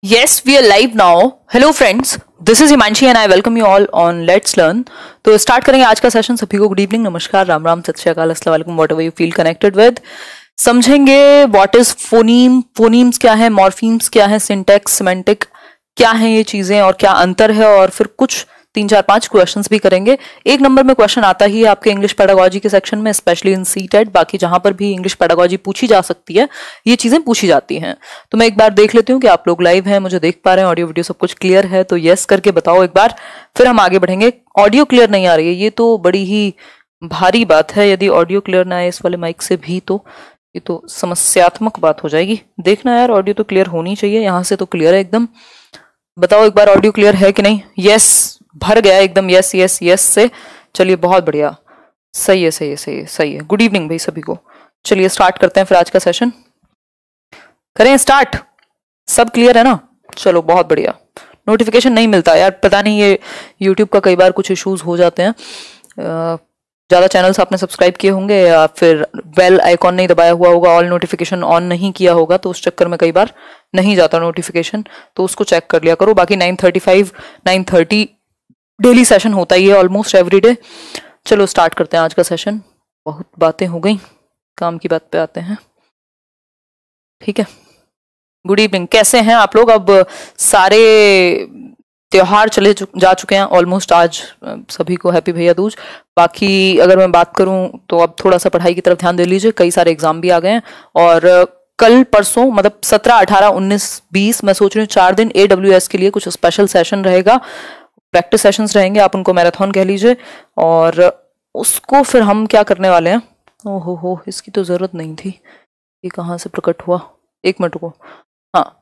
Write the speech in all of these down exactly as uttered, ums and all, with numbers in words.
Yes, we are live now. Hello friends, this is Himanshi and I welcome you all on Let's Learn. तो start करेंगे आज का session. सभी को good evening, नमस्कार, राम राम, सत श्री अकाल, अस्सलाम वालेकुम, whatever you feel connected with. समझेंगे व्हाट इज फोनीम, फोनीम्स क्या है, मॉर्फीम्स क्या है, सिंटैक्स, सिमेंटिक क्या है ये चीजें और क्या अंतर है, और फिर कुछ तीन चार पांच क्वेश्चंस भी करेंगे. एक नंबर में क्वेश्चन आता ही है आपके इंग्लिश पेडागोजी के सेक्शन में, स्पेशली इन सीटेट. बाकी जहां पर भी इंग्लिश पेडागोजी पूछी जा सकती है ये चीजें पूछी जाती हैं. तो मैं एक बार देख लेती हूँ कि आप लोग लाइव हैं, मुझे देख पा रहे हैं, ऑडियो वीडियो सब कुछ क्लियर है, तो यस करके बताओ एक बार, फिर हम आगे बढ़ेंगे. ऑडियो क्लियर नहीं आ रही है, ये तो बड़ी ही भारी बात है. यदि ऑडियो क्लियर ना आए इस वाले माइक से भी तो ये तो समस्यात्मक बात हो जाएगी. देखना यार, ऑडियो तो क्लियर होनी चाहिए. यहाँ से तो क्लियर है एकदम. बताओ एक बार ऑडियो क्लियर है कि नहीं. यस भर गया एकदम, यस यस यस से. चलिए बहुत बढ़िया, सही है सही है सही है सही है. गुड इवनिंग भाई सभी को. चलिए स्टार्ट करते हैं फिर आज का सेशन. करें स्टार्ट. सब क्लियर है ना. चलो बहुत बढ़िया. नोटिफिकेशन नहीं मिलता यार, पता नहीं ये यूट्यूब का कई बार कुछ इश्यूज हो जाते हैं. ज्यादा चैनल्स आपने सब्सक्राइब किए होंगे या फिर बेल आइकॉन नहीं दबाया हुआ होगा, ऑल नोटिफिकेशन ऑन नहीं किया होगा, तो उस चक्कर में कई बार नहीं जाता नोटिफिकेशन, तो उसको चेक कर लिया करो. बाकी nine thirty five nine thirty daily session होता ही है ऑलमोस्ट एवरी डे. चलो स्टार्ट करते हैं आज का सेशन. बहुत बातें हो गई, काम की बात पे आते हैं. ठीक है, गुड इवनिंग. कैसे हैं आप लोग. अब सारे त्योहार चले चु, जा चुके हैं ऑलमोस्ट. आज सभी को हैप्पी भैया दूज. बाकी अगर मैं बात करूं तो अब थोड़ा सा पढ़ाई की तरफ ध्यान दे लीजिए. कई सारे एग्जाम भी आ गए हैं और कल परसों मतलब सत्रह अठारह उन्नीस बीस मैं सोच रही हूँ चार दिन ए डब्ल्यू एस के लिए कुछ स्पेशल सेशन रहेगा, प्रैक्टिस सेशंस रहेंगे, आप उनको मैराथन कह लीजिए. और उसको फिर हम क्या करने वाले हैं. ओहो हो, इसकी तो जरूरत नहीं थी. ये कहाँ से प्रकट हुआ, एक मिनट को. हाँ,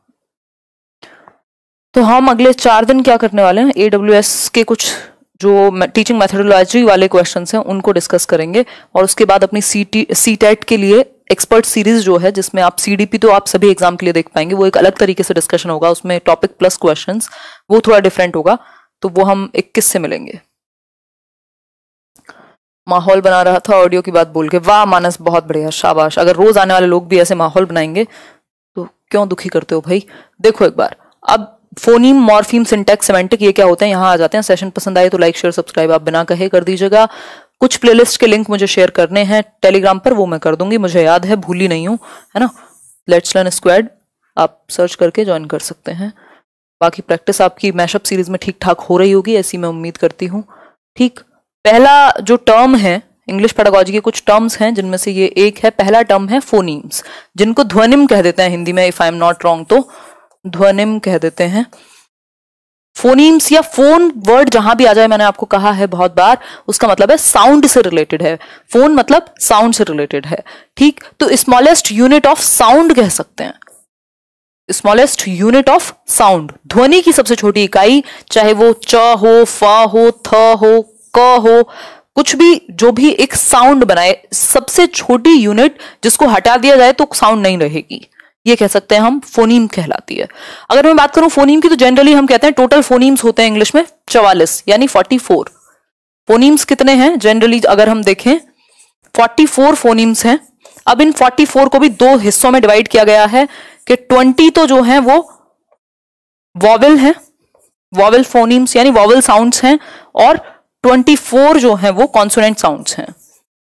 तो हम अगले चार दिन क्या करने वाले हैं, ए डब्ल्यू एस के कुछ जो टीचिंग मेथोडोलॉजी वाले क्वेश्चंस हैं उनको डिस्कस करेंगे. और उसके बाद अपनी सी टी सी टेट के लिए एक्सपर्ट सीरीज जो है, जिसमें आप सी डी पी तो आप सभी एग्जाम के लिए देख पाएंगे, वो एक अलग तरीके से डिस्कशन होगा. उसमें टॉपिक प्लस क्वेश्चंस, वो थोड़ा डिफरेंट होगा. तो वो हम इक्कीस से मिलेंगे. माहौल बना रहा था ऑडियो की बात बोल के. वाह मानस, बहुत बढ़िया, शाबाश. अगर रोज आने वाले लोग भी ऐसे माहौल बनाएंगे तो क्यों दुखी करते हो भाई. देखो एक बार, अब फोनीम, मॉर्फीम, सिंटैक्स, सिमेंटिक ये क्या होते हैं, यहाँ आ जाते हैं. सेशन पसंद आए तो लाइक शेयर सब्सक्राइब आप बिना कहे कर दीजिएगा. कुछ प्लेलिस्ट के लिंक मुझे शेयर करने हैं टेलीग्राम पर, वो मैं कर दूंगी, मुझे याद है, भूली नहीं हूँ, है ना. लेट्स लर्न स्क्वाड आप सर्च करके ज्वाइन कर सकते हैं. बाकी प्रैक्टिस आपकी मैशअप सीरीज में ठीक ठाक हो रही होगी, ऐसी मैं उम्मीद करती हूँ. ठीक, पहला जो टर्म है इंग्लिश पेडागोजी के कुछ टर्म्स हैं जिनमें से ये एक है. पहला टर्म है फोनीम्स, जिनको ध्वनिम कह देते हैं हिंदी में, if I am not wrong तो ध्वनिम कह देते हैं. फोनीम्स या फोन वर्ड जहां भी आ जाए, मैंने आपको कहा है बहुत बार, उसका मतलब है साउंड से रिलेटेड है. फोन मतलब साउंड से रिलेटेड है. ठीक, तो स्मॉलेस्ट यूनिट ऑफ साउंड कह सकते हैं. स्मॉलेस्ट यूनिट ऑफ साउंड, ध्वनि की सबसे छोटी इकाई, चाहे वो च हो, फ हो, थ हो, क हो, कुछ भी जो भी एक साउंड बनाए, सबसे छोटी यूनिट जिसको हटा दिया जाए तो साउंड नहीं रहेगी, ये कह सकते हैं हम, फोनीम कहलाती है. अगर मैं बात करूं फोनीम की, तो जनरली हम कहते हैं टोटल फोनीम्स होते हैं इंग्लिश में चवालीस, यानी चौवालीस. फोनीम्स कितने हैं जनरली अगर हम देखें, चौवालीस फोनीम्स हैं. अब इन चौवालीस को भी दो हिस्सों में डिवाइड किया गया है कि बीस तो जो हैं वो वॉवेल हैं, वॉवेल फोनीम्स यानी वॉवेल साउंड्स हैं, और चौबीस जो हैं वो कॉन्सोनेंट साउंड्स हैं,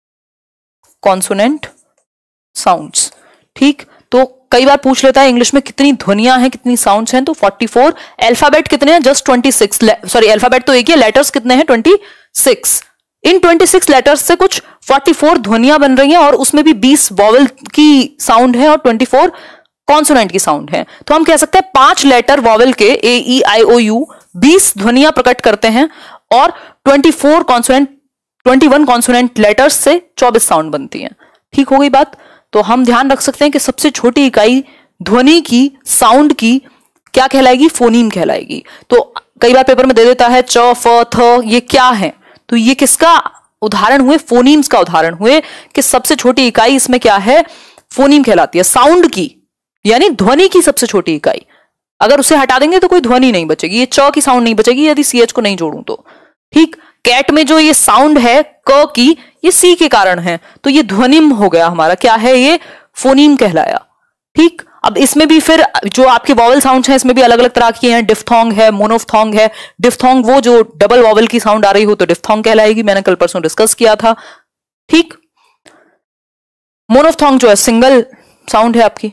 कॉन्सोनेंट साउंड्स. ठीक, तो कई बार पूछ लेता है इंग्लिश में कितनी ध्वनियां हैं, कितनी साउंड्स हैं, तो चौवालीस. अल्फाबेट कितने हैं, जस्ट छब्बीस. सॉरी, अल्फाबेट तो एक ही है, लेटर्स कितने हैं, छब्बीस. इन छब्बीस लेटर्स से कुछ चौवालीस ध्वनियां बन रही हैं, और उसमें भी बीस वॉवेल की साउंड है और चौबीस कॉन्सोनेंट की साउंड है. तो हम कह सकते हैं पांच लेटर वॉवेल के, ए ई आई ओ यू, बीस ध्वनियां प्रकट करते हैं, और चौबीस कॉन्सोनेंट इक्कीस कॉन्सोनेंट लेटर्स से चौबीस साउंड बनती हैं. ठीक हो गई बात. तो हम ध्यान रख सकते हैं कि सबसे छोटी इकाई ध्वनि की, साउंड की, क्या कहलाएगी, फोनीम कहलाएगी. तो कई बार पेपर में दे देता है च, फ, थ, ये क्या है, तो ये किसका उदाहरण हुए, फोनीम्स का उदाहरण हुए, कि सबसे छोटी इकाई इसमें क्या है, फोनीम कहलाती है. साउंड की यानी ध्वनि की सबसे छोटी इकाई, अगर उसे हटा देंगे तो कोई ध्वनि नहीं बचेगी. ये च की साउंड नहीं बचेगी यदि सी एच को नहीं जोड़ूं तो. ठीक, कैट में जो ये साउंड है क की, ये सी के कारण है, तो ये ध्वनिम हो गया हमारा, क्या है ये, फोनीम कहलाया. ठीक, अब इसमें भी फिर जो आपके वॉवल साउंड्स हैं इसमें भी अलग अलग तरह की हैं, डिफ्थोंग है, मोनोफ्थोंग है। डिफ्थोंग वो जो डबल वॉवल की साउंड आ रही हो तो डिफ्थोंग कहलाएगी, मैंने कल परसों डिस्कस किया था, ठीक। मोनोफ्थोंग जो है सिंगल साउंड है आपकी।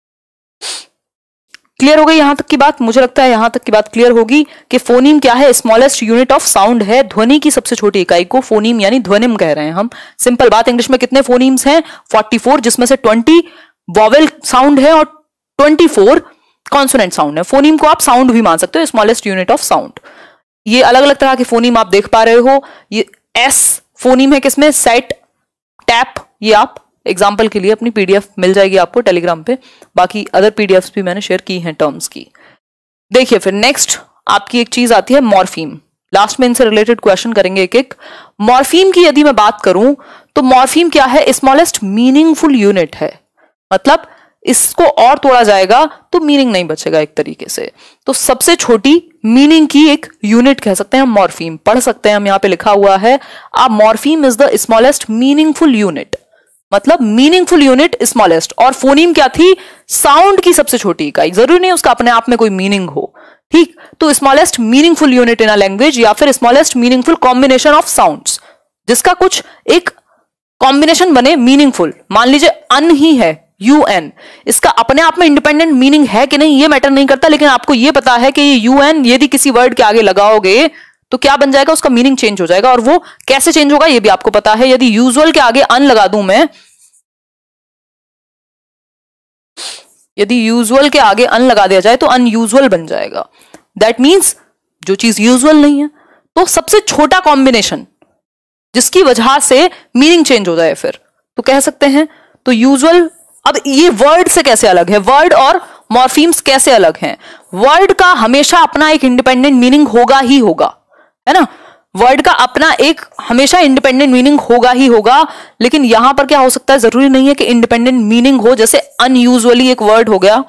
क्लियर हो गई यहां तक की बात? मुझे लगता है यहां तक की बात क्लियर होगी कि फोनीम क्या है, स्मॉलेस्ट यूनिट ऑफ साउंड है, ध्वनि की सबसे छोटी इकाई को फोनीम यानी ध्वनिम कह रहे हैं हम। सिंपल बात, इंग्लिश में कितने फोनीम्स हैं? चौवालीस, जिसमें से बीस वॉवेल साउंड है और चौबीस कॉन्सोनेंट साउंड है। फोनीम को आप साउंड भी मान सकते हो, स्मॉलेस्ट यूनिट ऑफ साउंड। ये अलग अलग तरह के फोनीम आप देख पा रहे हो। ये एस फोनीम है किसमें? Set, tap. ये आप एग्जाम्पल के लिए अपनी पीडीएफ मिल जाएगी आपको टेलीग्राम पे, बाकी अदर पीडीएफ्स भी मैंने शेयर की हैं टर्म्स की। देखिए फिर नेक्स्ट आपकी एक चीज आती है मॉर्फीम। लास्ट में इनसे रिलेटेड क्वेश्चन करेंगे एक एक। मॉर्फीम की यदि मैं बात करूं तो मॉर्फीम क्या है? स्मॉलेस्ट मीनिंगफुल यूनिट है, मतलब इसको और तोड़ा जाएगा तो मीनिंग नहीं बचेगा एक तरीके से। तो सबसे छोटी मीनिंग की एक यूनिट कह सकते हैं हम मॉर्फीम। पढ़ सकते हैं हम, यहां पे लिखा हुआ है a morpheme is the smallest meaningful unit, मतलब मीनिंगफुल यूनिट स्मॉलेस्ट। और फोनीम क्या थी? साउंड की सबसे छोटी इकाई। जरूरी नहीं उसका अपने आप में कोई मीनिंग हो, ठीक। तो smallest meaningful unit in a language या फिर smallest meaningful combination of sounds, जिसका कुछ एक कॉम्बिनेशन बने मीनिंगफुल। मान लीजिए अन ही है, यू एन, इसका अपने आप में इंडिपेंडेंट मीनिंग है कि नहीं ये मैटर नहीं करता, लेकिन आपको ये पता है कि ये यू एन यदि किसी वर्ड के आगे लगाओगे तो क्या बन जाएगा? उसका मीनिंग चेंज हो जाएगा। और वो कैसे चेंज होगा ये भी आपको पता है। यदि यूजुअल के आगे अन लगा दूं मैं, यदि यूजुअल के आगे अन लगा दिया जाए तो अनयूजुअल बन जाएगा। दैट मीन्स जो चीज यूजुअल नहीं है। तो सबसे छोटा कॉम्बिनेशन जिसकी वजह से मीनिंग चेंज हो जाए फिर तो कह सकते हैं तो यूजुअल। अब ये वर्ड से कैसे अलग है? वर्ड और मॉर्फीम्स कैसे अलग हैं? वर्ड का हमेशा अपना एक इंडिपेंडेंट मीनिंग होगा ही होगा, है ना। वर्ड का अपना एक हमेशा इंडिपेंडेंट मीनिंग होगा ही होगा, लेकिन यहां पर क्या हो सकता है? जरूरी नहीं है कि इंडिपेंडेंट मीनिंग हो। जैसे अनयूजुअली एक वर्ड हो गया,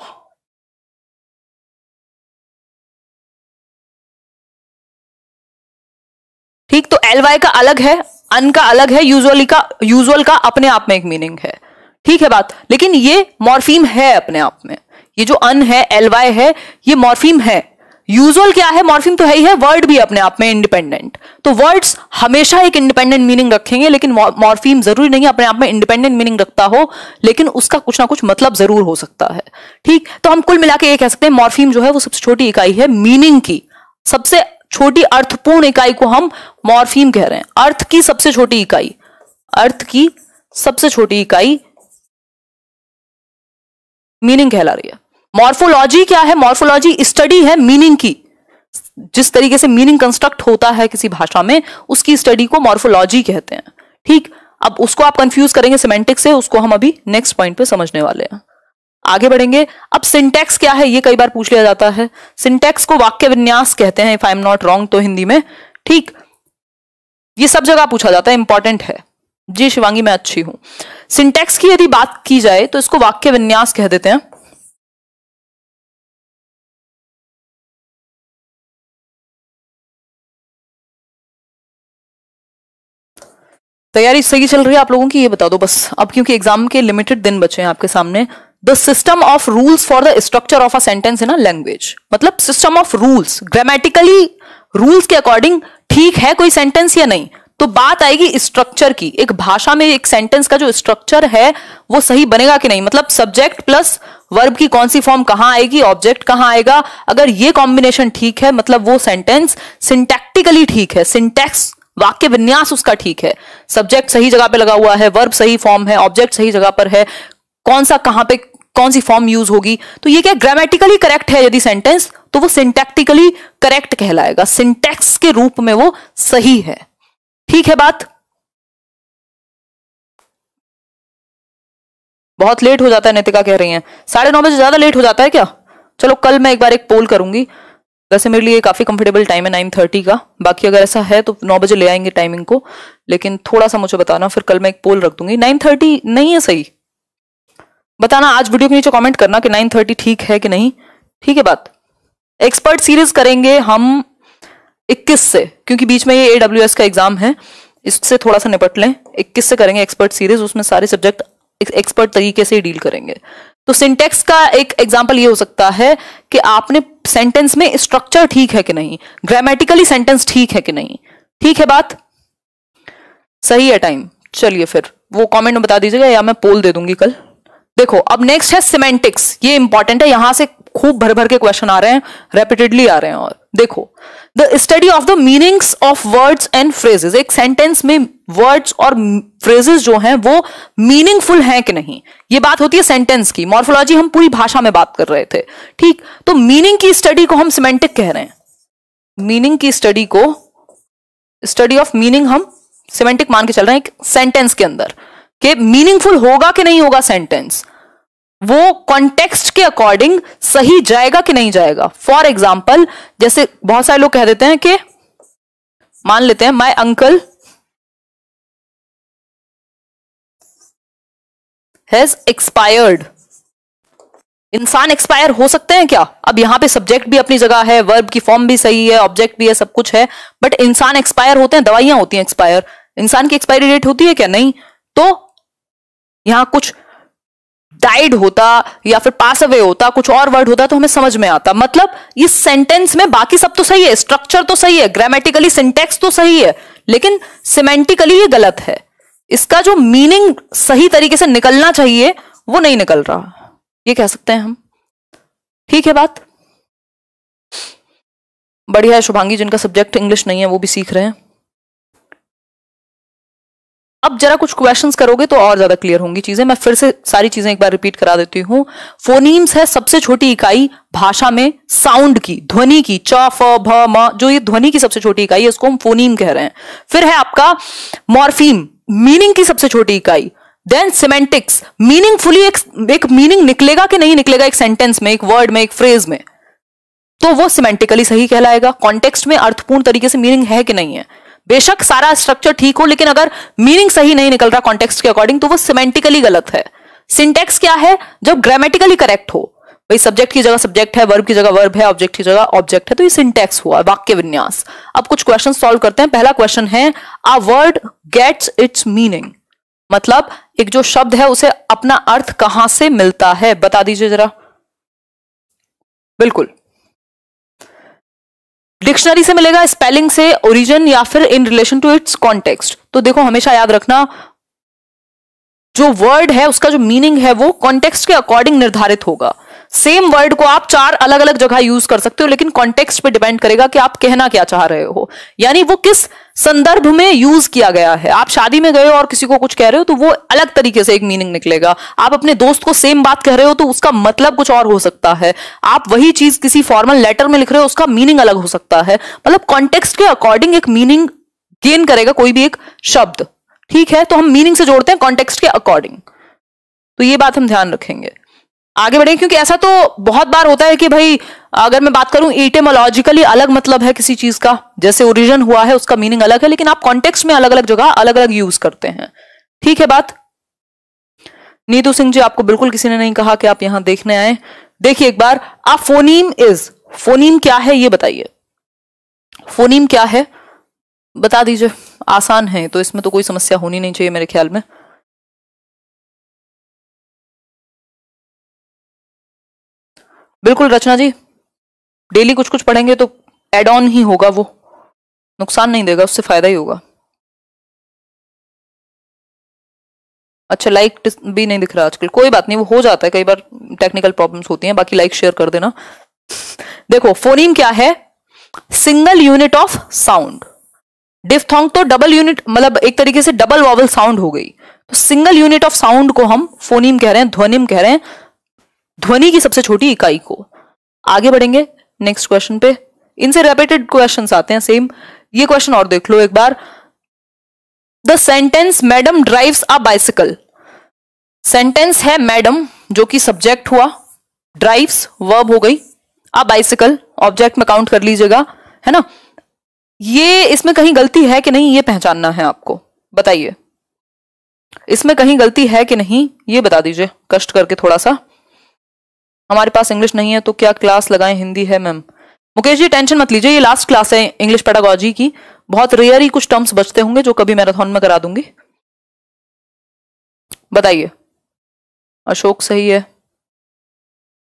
ठीक। तो एल वाई का अलग है, अन का अलग है, यूजुअली का यूजुअल का अपने आप में एक मीनिंग है, ठीक है बात। लेकिन ये मॉर्फीम है अपने आप में। ये जो अन है, एल वाई है, ये मॉर्फीम है। यूजुअल क्या है? मॉर्फीम तो है ही है। वर्ड भी अपने आप में इंडिपेंडेंट। तो वर्ड्स हमेशा एक इंडिपेंडेंट मीनिंग रखेंगे, लेकिन मॉर्फीम जरूरी नहीं अपने आप में इंडिपेंडेंट मीनिंग रखता हो, लेकिन उसका कुछ ना कुछ मतलब जरूर हो सकता है, ठीक। तो हम कुल मिला के ये कह सकते हैं मॉर्फीम जो है वो सबसे छोटी इकाई है मीनिंग की। सबसे छोटी अर्थपूर्ण इकाई को हम मॉर्फीम कह रहे हैं। अर्थ की सबसे छोटी इकाई, अर्थ की सबसे छोटी इकाई मीनिंग कहला रही है। मॉर्फोलॉजी क्या है? मॉर्फोलॉजी स्टडी है मीनिंग की। जिस तरीके से मीनिंग कंस्ट्रक्ट होता है किसी भाषा में, उसकी स्टडी को मॉर्फोलॉजी कहते हैं, ठीक। अब उसको आप कंफ्यूज करेंगे सिमेंटिक्स से, उसको हम अभी नेक्स्ट पॉइंट पे समझने वाले हैं। आगे बढ़ेंगे। अब सिंटैक्स क्या है ये कई बार पूछ लिया जाता है। सिंटैक्स को वाक्य विन्यास कहते हैं, if I am not wrong तो हिंदी में, ठीक। ये सब जगह पूछा जाता है, इंपॉर्टेंट है। जी शिवांगी मैं अच्छी हूं। सिंटैक्स की यदि बात की जाए तो इसको वाक्य विन्यास कह देते हैं। तैयारी सही चल रही है आप लोगों की? ये बता दो बस अब, क्योंकि एग्जाम के लिमिटेड दिन बचे हैं आपके सामने। The system of rules for the structure of a sentence in a language, मतलब system of rules, grammatically rules के अकॉर्डिंग ठीक है कोई सेंटेंस या नहीं। तो बात आएगी स्ट्रक्चर की। एक भाषा में एक सेंटेंस का जो स्ट्रक्चर है वो सही बनेगा कि नहीं, मतलब सब्जेक्ट प्लस वर्ब की कौन सी फॉर्म कहां आएगी, ऑब्जेक्ट कहां आएगा। अगर ये कॉम्बिनेशन ठीक है मतलब वो सेंटेंस सिंटैक्टिकली ठीक है, सिंटैक्स वाक्य विन्यास उसका ठीक है। सब्जेक्ट सही जगह पे लगा हुआ है, वर्ब सही फॉर्म है, ऑब्जेक्ट सही जगह पर है, कौन सा कहां पे कौन सी फॉर्म यूज होगी। तो ये क्या ग्रामेटिकली करेक्ट है यदि सेंटेंस, तो वो सिंटैक्टिकली करेक्ट कहलाएगा, सिंटैक्स के रूप में वो सही है, ठीक है बात। बहुत लेट हो जाता है नितिका कह रही हैं, साढ़े नौ बजे ज्यादा लेट हो जाता है क्या? चलो कल मैं एक बार एक पोल करूंगी। वैसे मेरे लिए काफी कंफर्टेबल टाइम है नाइन थर्टी का, बाकी अगर ऐसा है तो नौ बजे ले आएंगे टाइमिंग को, लेकिन थोड़ा सा मुझे बताना, फिर कल मैं एक पोल रख दूंगी। नाइन थर्टी नहीं है सही? बताना आज वीडियो के नीचे कमेंट करना कि नाइन थर्टी ठीक है कि नहीं, ठीक है बात। एक्सपर्ट सीरीज करेंगे हम इक्कीस से, क्योंकि बीच में ये एडब्ल्यूएस का एग्जाम है, इससे थोड़ा सा निपट लें। इक्कीस से करेंगे एक्सपर्ट सीरीज, उसमें सारे सब्जेक्ट एक्सपर्ट तरीके से डील करेंगे। तो सिंटेक्स का एक एग्जांपल ये हो सकता है कि आपने सेंटेंस में स्ट्रक्चर ठीक है कि नहीं, ग्रामेटिकली सेंटेंस ठीक है कि नहीं। ठीक है बात, सही है टाइम। चलिए फिर वो कमेंट में बता दीजिएगा या मैं पोल दे दूंगी कल। देखो अब नेक्स्ट है सिमेंटिक्स, ये इंपॉर्टेंट है, यहां से खूब भर भर के क्वेश्चन आ रहे हैं, रेपिटेडली आ रहे हैं। और देखो, the study of the meanings of words and phrases, एक सेंटेंस में वर्ड्स और फ्रेजेस जो हैं वो मीनिंगफुल हैं कि नहीं, ये बात होती है सेंटेंस की। मॉर्फोलॉजी हम पूरी भाषा में बात कर रहे थे, ठीक, तो मीनिंग की स्टडी को हम सिमेंटिक कह रहे हैं। मीनिंग की स्टडी को, स्टडी ऑफ मीनिंग हम सिमेंटिक मान के चल रहे हैं एक सेंटेंस के अंदर, कि मीनिंगफुल होगा कि नहीं होगा सेंटेंस, वो कॉन्टेक्स्ट के अकॉर्डिंग सही जाएगा कि नहीं जाएगा। फॉर एग्जाम्पल, जैसे बहुत सारे लोग कह देते हैं कि, मान लेते हैं माय अंकल हैज एक्सपायर्ड। इंसान एक्सपायर हो सकते हैं क्या? अब यहां पे सब्जेक्ट भी अपनी जगह है, वर्ब की फॉर्म भी सही है, ऑब्जेक्ट भी है, सब कुछ है, बट इंसान एक्सपायर होते हैं, दवाइयां होती हैं एक्सपायर, इंसान की एक्सपायरी डेट होती है क्या? नहीं। तो यहां कुछ डाइड होता या फिर पास अवे होता, कुछ और वर्ड होता तो हमें समझ में आता। मतलब इस सेंटेंस में बाकी सब तो सही है, स्ट्रक्चर तो सही है, ग्रामेटिकली सिंटेक्स तो सही है, लेकिन सिमेंटिकली ये गलत है, इसका जो मीनिंग सही तरीके से निकलना चाहिए वो नहीं निकल रहा, ये कह सकते हैं हम। ठीक है बात, बढ़िया है शुभांगी, जिनका सब्जेक्ट इंग्लिश नहीं है वो भी सीख रहे हैं। अब जरा कुछ क्वेश्चंस करोगे तो और ज्यादा क्लियर होंगी चीजें। मैं फिर से सारी चीजें एक बार रिपीट करा देती हूं। फोनीम्स है सबसे छोटी इकाई भाषा में साउंड की, ध्वनि की, च फ भ म, जो ये ध्वनि की सबसे छोटी इकाई है इसको हम फोनीम कह रहे हैं। फिर है आपका मॉर्फीम, मीनिंग की सबसे छोटी इकाई। देन सिमेंटिक्स, मीनिंगफुली एक, एक मीनिंग निकलेगा कि नहीं निकलेगा एक सेंटेंस में, एक वर्ड में, एक फ्रेज में, तो वो सिमेंटिकली सही कहलाएगा। कॉन्टेक्स्ट में अर्थपूर्ण तरीके से मीनिंग है कि नहीं है, बेशक सारा स्ट्रक्चर ठीक हो, लेकिन अगर मीनिंग सही नहीं निकल रहा कॉन्टेक्स्ट के अकॉर्डिंग तो वो सिमेंटिकली गलत है। सिंटेक्स क्या है? जब ग्रामेटिकली करेक्ट हो, भाई सब्जेक्ट की जगह सब्जेक्ट है, वर्ब की जगह वर्ब है, ऑब्जेक्ट की जगह ऑब्जेक्ट है, तो ये सिंटेक्स हुआ, वाक्य विन्यास। अब कुछ क्वेश्चन सॉल्व करते हैं। पहला क्वेश्चन है, a word gets its meaning, मतलब एक जो शब्द है उसे अपना अर्थ कहां से मिलता है, बता दीजिए जरा। बिल्कुल, डिक्शनरी से मिलेगा, स्पेलिंग से, ओरिजिन, या फिर in relation to its context. तो देखो हमेशा याद रखना, जो वर्ड है उसका जो मीनिंग है वो कॉन्टेक्स्ट के अकॉर्डिंग निर्धारित होगा। सेम वर्ड को आप चार अलग अलग जगह यूज कर सकते हो, लेकिन कॉन्टेक्स्ट पे डिपेंड करेगा कि आप कहना क्या चाह रहे हो, यानी वो किस संदर्भ में यूज किया गया है। आप शादी में गए हो और किसी को कुछ कह रहे हो तो वो अलग तरीके से एक मीनिंग निकलेगा। आप अपने दोस्त को सेम बात कह रहे हो तो उसका मतलब कुछ और हो सकता है। आप वही चीज किसी फॉर्मल लेटर में लिख रहे हो, उसका मीनिंग अलग हो सकता है। मतलब कॉन्टेक्स्ट के अकॉर्डिंग एक मीनिंग गेन करेगा कोई भी एक शब्द। ठीक है, तो हम मीनिंग से जोड़ते हैं कॉन्टेक्स्ट के अकॉर्डिंग, तो ये बात हम ध्यान रखेंगे। आगे बढ़े, क्योंकि ऐसा तो बहुत बार होता है कि भाई अगर मैं बात करूं इटिमोलॉजिकली अलग मतलब है किसी चीज का, जैसे ओरिजिन हुआ है उसका मीनिंग अलग है, लेकिन आप कॉन्टेक्स्ट में अलग अलग जगह अलग अलग यूज करते हैं। ठीक है बात। नीतू सिंह जी, आपको बिल्कुल किसी ने नहीं कहा कि आप यहां देखने आए। देखिए एक बार, आ फोनीम इज, फोनीम क्या है ये बताइए। फोनीम क्या है बता दीजिए, आसान है तो इसमें तो कोई समस्या होनी नहीं चाहिए मेरे ख्याल में। बिल्कुल रचना जी, डेली कुछ कुछ पढ़ेंगे तो एड ऑन ही होगा, वो नुकसान नहीं देगा, उससे फायदा ही होगा। अच्छा, लाइक भी नहीं दिख रहा आजकल, कोई बात नहीं, वो हो जाता है कई बार, टेक्निकल प्रॉब्लम्स होती हैं। बाकी लाइक शेयर कर देना। देखो फोनीम क्या है, single unit of sound. Diphthong तो डबल यूनिट, मतलब एक तरीके से डबल वॉवल साउंड हो गई, तो सिंगल यूनिट ऑफ साउंड को हम फोनीम कह रहे हैं, ध्वनिम कह रहे हैं, ध्वनि की सबसे छोटी इकाई को। आगे बढ़ेंगे नेक्स्ट क्वेश्चन पे, इनसे रिपीटेड क्वेश्चंस आते हैं सेम। ये क्वेश्चन और देख लो एक बार, the sentence madam drives a bicycle. Sentence है मैडम जो कि सब्जेक्ट हुआ, ड्राइव्स वर्ब हो गई, अ बाइसिकल ऑब्जेक्ट में काउंट कर लीजिएगा, है ना। ये इसमें कहीं गलती है कि नहीं ये पहचानना है आपको, बताइए इसमें कहीं गलती है कि नहीं ये बता दीजिए कष्ट करके थोड़ा सा। हमारे पास इंग्लिश नहीं है तो क्या क्लास लगाएं, हिंदी है मैम। मुकेश जी टेंशन मत लीजिए, ये लास्ट क्लास है इंग्लिश पेडागोजी की, बहुत रेयर ही कुछ टर्म्स बचते होंगे जो कभी मैराथन में करा दूंगी। बताइए, अशोक सही है,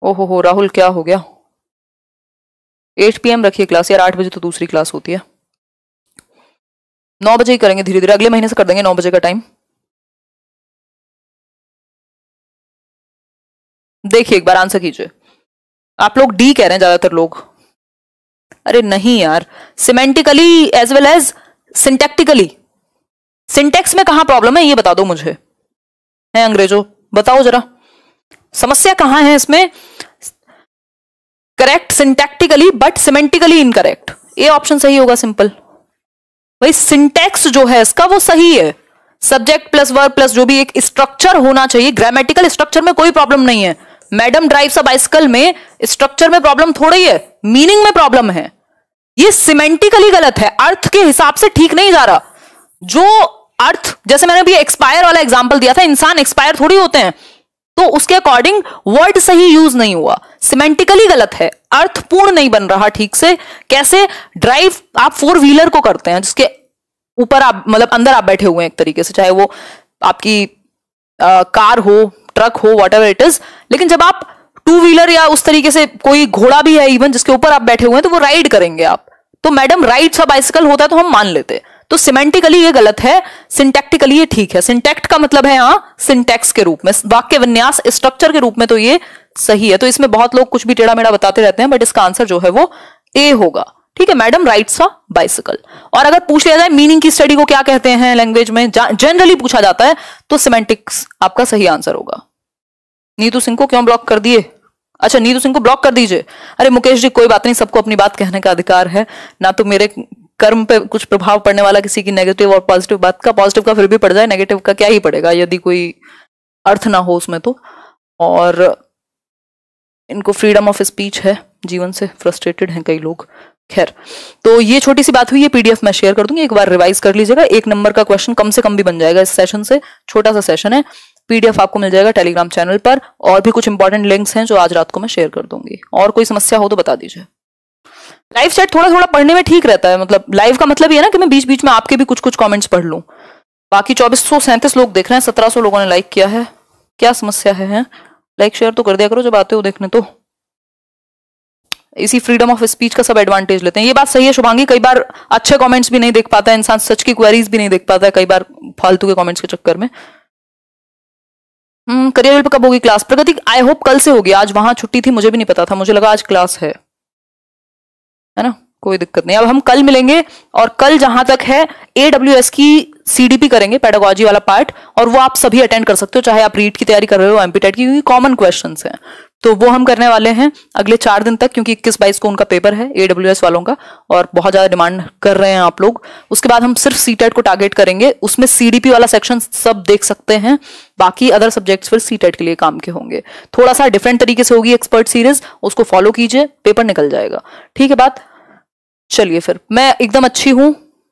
ओहो हो राहुल, क्या हो गया? एट पी एम रखिए क्लास यार, आठ बजे तो दूसरी क्लास होती है। नौ बजे ही करेंगे, धीरे धीरे अगले महीने से कर देंगे नौ बजे का टाइम। देखिए एक बार आंसर कीजिए। आप लोग डी कह रहे हैं ज्यादातर लोग। अरे नहीं यार, semantically as well as syntactically. Syntax में कहां प्रॉब्लम है ये बता दो मुझे, है अंग्रेजों, बताओ जरा समस्या कहां है इसमें। Correct syntactically but semantically incorrect, ये ऑप्शन सही होगा सिंपल। भाई सिंटेक्स जो है इसका वो सही है, सब्जेक्ट प्लस वर्ब प्लस जो भी एक स्ट्रक्चर होना चाहिए, ग्रामेटिकल स्ट्रक्चर में कोई प्रॉब्लम नहीं है। मैडम ड्राइव्स अ बाइसिकल में स्ट्रक्चर में प्रॉब्लम थोड़ी है, मीनिंग में प्रॉब्लम है। ये सिमेंटिकली गलत है, अर्थ के हिसाब से ठीक नहीं जा रहा। जो अर्थ, जैसे मैंने अभी एक्सपायर वाला एग्जांपल दिया था, इंसान एक्सपायर थोड़ी होते हैं, तो उसके अकॉर्डिंग वर्ड सही यूज नहीं हुआ, सिमेंटिकली गलत है, अर्थ पूर्ण नहीं बन रहा ठीक से। कैसे? ड्राइव आप फोर व्हीलर को करते हैं जिसके ऊपर आप मतलब अंदर आप बैठे हुए हैं एक तरीके से, चाहे वो आपकी आ, कार हो, ट्रक हो, वॉट एवर इट इज। लेकिन जब आप टू व्हीलर या उस तरीके से कोई घोड़ा भी है इवन जिसके ऊपर आप बैठे हुए हैं, तो वो राइड करेंगे आप। तो मैडम राइड्स अ बाइसिकल होता है तो हम मान लेते। तो सिमेंटिकली ये गलत है, सिंटैक्टिकली ये ठीक है। सिंटैक्ट का मतलब है यहां सिंटैक्स के रूप में, वाक्य विन्यास स्ट्रक्चर के रूप में, तो ये सही है। तो इसमें बहुत लोग कुछ भी टेढ़ा मेढ़ा बताते रहते हैं, बट इसका आंसर जो है वो ए होगा। ठीक है, मैडम राइड्स अ बाइसिकल। और अगर पूछ लिया जाए मीनिंग की स्टडी को क्या कहते हैं लैंग्वेज में, जनरली पूछा जाता है, तो सिमेंटिक्स आपका सही आंसर होगा। नीतू सिंह को क्यों ब्लॉक कर दिए? अच्छा, नीतू सिंह को ब्लॉक कर दीजिए। अरे मुकेश जी कोई बात नहीं, सबको अपनी बात कहने का अधिकार है ना। तो मेरे कर्म पे कुछ प्रभाव पड़ने वाला किसी की नेगेटिव और पॉजिटिव बात का, पॉजिटिव का फिर भी पड़ जाए, नेगेटिव का क्या ही पड़ेगा यदि कोई अर्थ ना हो उसमें तो। और इनको फ्रीडम ऑफ स्पीच है, जीवन से फ्रस्ट्रेटेड हैं कई लोग। खैर, तो ये छोटी सी बात हुई, ये पीडीएफ मैं शेयर कर दूंगी, एक बार रिवाइज कर लीजिएगा। एक नंबर का क्वेश्चन कम से कम भी बन जाएगा इस सेशन से, छोटा सा सेशन है। पीडीएफ आपको मिल जाएगा टेलीग्राम चैनल पर, और भी कुछ इंपॉर्टेंट लिंक्स हैं जो आज रात को मैं शेयर कर दूंगी। और कोई समस्या हो तो बता दीजिए। लाइव चैट थोड़ा थोड़ा पढ़ने में ठीक रहता है, मतलब लाइव का मतलब ये है ना कि मैं बीच बीच में आपके भी कुछ कुछ कमेंट्स पढ़ लूं। बाकी चौबीस सौ सैंतीस लोग देख रहे हैं, सत्रह सौ लोगों ने लाइक किया है, क्या समस्या है, है? लाइक शेयर तो कर दिया करो जब आते हो देखने। तो इसी फ्रीडम ऑफ स्पीच का सब एडवांटेज लेते हैं। ये बात सही है शुभांगी, कई बार अच्छे कमेंट्स भी नहीं देख पाता है इंसान, सच की क्वेरीज भी नहीं देख पाता है कई बार फालतू के कमेंट्स के चक्कर में। हम्म करियर पे कब होगी क्लास? प्रगति आई होप कल से होगी, आज वहां छुट्टी थी, मुझे भी नहीं पता था, मुझे लगा आज क्लास है है ना, कोई दिक्कत नहीं। अब हम कल मिलेंगे, और कल जहां तक है एडब्ल्यूएस की सीडीपी करेंगे, पेडागोजी वाला पार्ट, और वो आप सभी अटेंड कर सकते हो, चाहे आप रीट की तैयारी कर रहे हो, एमपीटेट की, क्योंकि कॉमन क्वेश्चंस हैं। तो वो हम करने वाले हैं अगले चार दिन तक, क्योंकि इक्कीस बाईस को उनका पेपर है एडब्ल्यूएस वालों का, और बहुत ज्यादा डिमांड कर रहे हैं आप लोग। उसके बाद हम सिर्फ सीटेट को टारगेट करेंगे, उसमें सीडीपी वाला सेक्शन सब देख सकते हैं, बाकी अदर सब्जेक्ट्स फिर सीटेट के लिए काम के होंगे। थोड़ा सा डिफरेंट तरीके से होगी एक्सपर्ट सीरीज, उसको फॉलो कीजिए, पेपर निकल जाएगा। ठीक है बात? चलिए फिर, मैं एकदम अच्छी हूं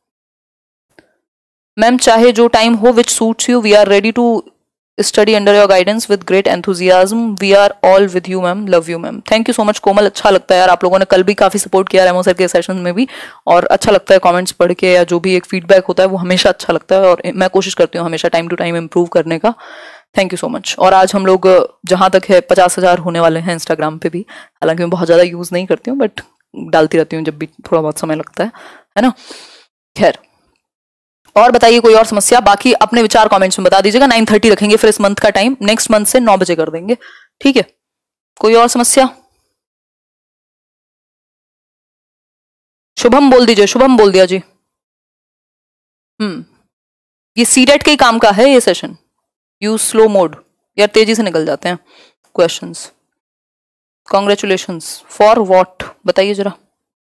मैम, चाहे जो टाइम हो which suits you, we are ready to study under your guidance with great enthusiasm, we are all with you ma'am, love you ma'am. Thank you so much Komal, अच्छा लगता है यार, आप लोगों ने कल भी काफी सपोर्ट किया रेमो सर के सेशन में भी, और अच्छा लगता है कमेंट्स पढ़ के, या जो भी एक फीडबैक होता है वो हमेशा अच्छा लगता है, और मैं कोशिश करती हूँ हमेशा टाइम टू टाइम इम्प्रूव करने का। Thank you so much. और आज हम लोग जहां तक है पचास हजार होने वाले हैं इंस्टाग्राम पे भी, हालांकि मैं बहुत ज्यादा यूज नहीं करती हूँ, बट डालती रहती हूँ जब भी थोड़ा बहुत समय लगता है है ना। खैर, और बताइए कोई और समस्या? बाकी अपने विचार कमेंट्स में बता दीजिएगा। नाइन थर्टी रखेंगे फिर इस मंथ का टाइम, नेक्स्ट मंथ से नौ बजे कर देंगे। ठीक है, कोई और समस्या? शुभम बोल दीजिए, शुभम बोल दिया जी। हम्म ये सीटेट के ही काम का है ये सेशन। यूज स्लो मोड, यार तेजी से निकल जाते हैं क्वेश्चंस। कॉन्ग्रेचुलेशंस फॉर व्हाट, बताइए जरा।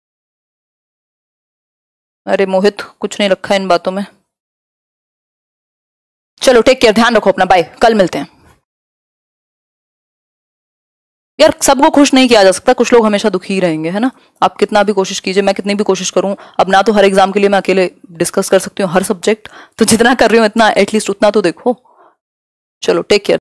अरे मोहित, कुछ नहीं रखा इन बातों में। चलो टेक केयर, ध्यान रखो अपना, बाय, कल मिलते हैं। यार सबको खुश नहीं किया जा सकता, कुछ लोग हमेशा दुखी ही रहेंगे, है ना। आप कितना भी कोशिश कीजिए, मैं कितनी भी कोशिश करूं, अब ना तो हर एग्जाम के लिए मैं अकेले डिस्कस कर सकती हूँ हर सब्जेक्ट, तो जितना कर रही हूँ इतना एटलीस्ट उतना तो देखो। चलो टेक केयर।